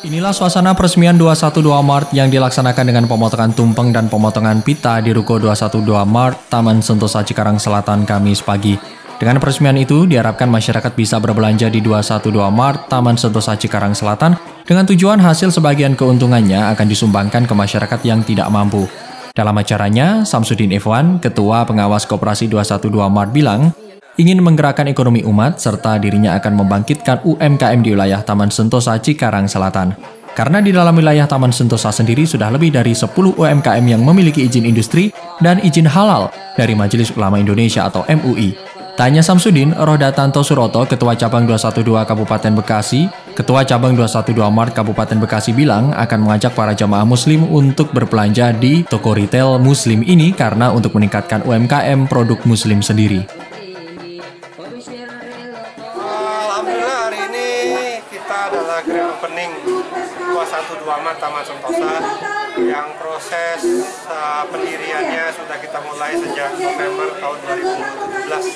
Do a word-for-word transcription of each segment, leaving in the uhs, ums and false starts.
Inilah suasana peresmian dua satu dua Mart yang dilaksanakan dengan pemotongan tumpeng dan pemotongan pita di Ruko dua satu dua Mart, Taman Sentosa Cikarang Selatan, Kamis pagi. Dengan peresmian itu, diharapkan masyarakat bisa berbelanja di dua satu dua Mart, Taman Sentosa Cikarang Selatan, dengan tujuan hasil sebagian keuntungannya akan disumbangkan ke masyarakat yang tidak mampu. Dalam acaranya, Samsudin Ikhwan, Ketua Pengawas Koperasi dua satu dua Mart bilang, ingin menggerakkan ekonomi umat serta dirinya akan membangkitkan U M K M di wilayah Taman Sentosa Cikarang Selatan. Karena di dalam wilayah Taman Sentosa sendiri sudah lebih dari sepuluh U M K M yang memiliki izin industri dan izin halal dari Majelis Ulama Indonesia atau M U I. Tanya Samsudin, Rohdatanto Suroto, Ketua Cabang dua satu dua Kabupaten Bekasi, Ketua Cabang dua satu dua Mart Kabupaten Bekasi bilang akan mengajak para jamaah muslim untuk berbelanja di toko retail muslim ini karena untuk meningkatkan U M K M produk muslim sendiri. Alhamdulillah hari ini kita adalah grand opening dua satu dua Mart Taman Sentosa yang proses uh, pendiriannya sudah kita mulai sejak November tahun dua ribu tujuh belas.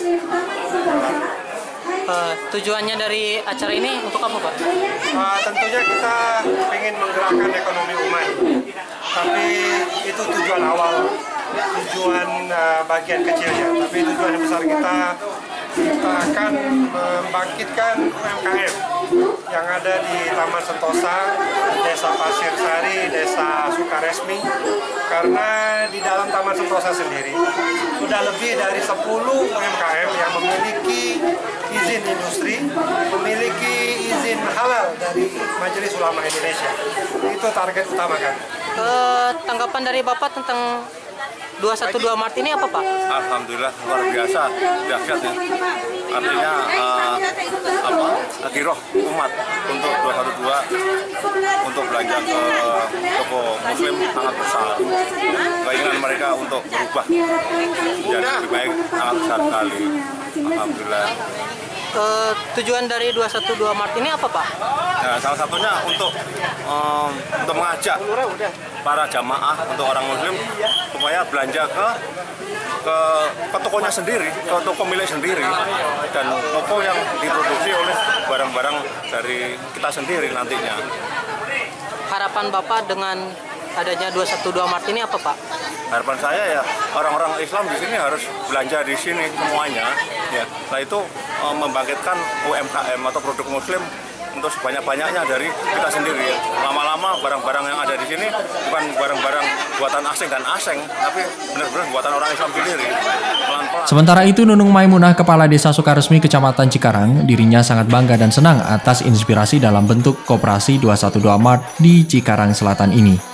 Uh, tujuannya dari acara ini untuk apa, Pak? Uh, tentunya kita ingin menggerakkan ekonomi umat, tapi itu tujuan awal, tujuan uh, bagian kecilnya, tapi tujuan yang besar kita kita akan membangkitkan U M K M yang ada di Taman Sentosa, Desa Pasir Sari, Desa Sukaresmi, karena di dalam Taman Sentosa sendiri sudah lebih dari sepuluh U M K M yang memiliki izin industri, memiliki izin halal dari Majelis Ulama Indonesia. Itu target utama kan. Uh, tanggapan dari Bapak tentang dua satu dua Mart ini apa, Pak? Alhamdulillah luar biasa, dahsyat ya. Artinya uh, apa? Giroh umat untuk dua satu dua untuk belanja ke toko muslim sangat besar. Keinginan mereka untuk berubah jadi lebih baik sangat besar sekali. Alhamdulillah. Uh, tujuan dari dua satu dua Mart ini apa, Pak? Nah, salah satunya untuk um, untuk mengajak para jamaah untuk orang muslim supaya belanja ke ke, ke tokonya sendiri, ke toko milik sendiri, dan toko yang diproduksi oleh barang-barang dari kita sendiri nantinya. Harapan Bapak dengan adanya dua satu dua Mart ini apa, Pak? Harapan saya ya orang-orang Islam di sini harus belanja di sini semuanya, ya. Nah itu e, membangkitkan U M K M atau produk Muslim untuk sebanyak-banyaknya dari kita sendiri. Lama-lama barang-barang yang ada di sini bukan barang-barang buatan asing dan asing, tapi benar-benar buatan orang Islam sendiri. Pelan-pelan. Sementara itu, Nunung Maimunah, Kepala Desa Sukaresmi Kecamatan Cikarang, dirinya sangat bangga dan senang atas inspirasi dalam bentuk koperasi dua satu dua Mart di Cikarang Selatan ini.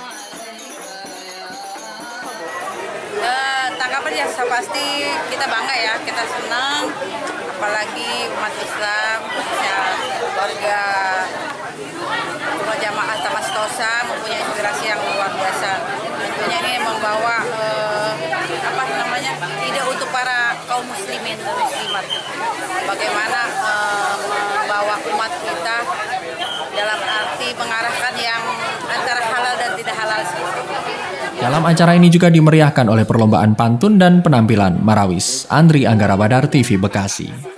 Tanggapan yang pasti kita bangga ya, kita senang, apalagi umat Islam, khususnya warga jamaah Taman Sentosa mempunyai inspirasi yang luar biasa. Tentunya ini membawa eh, apa namanya ide untuk para kaum muslimin dan muslimat, bagaimana eh, membawa umat kita dalam arti mengarahkan yang antara halal dan tidak halal seperti itu. Dalam acara ini juga dimeriahkan oleh perlombaan pantun dan penampilan Marawis. Andri Anggara Badar, T V Bekasi.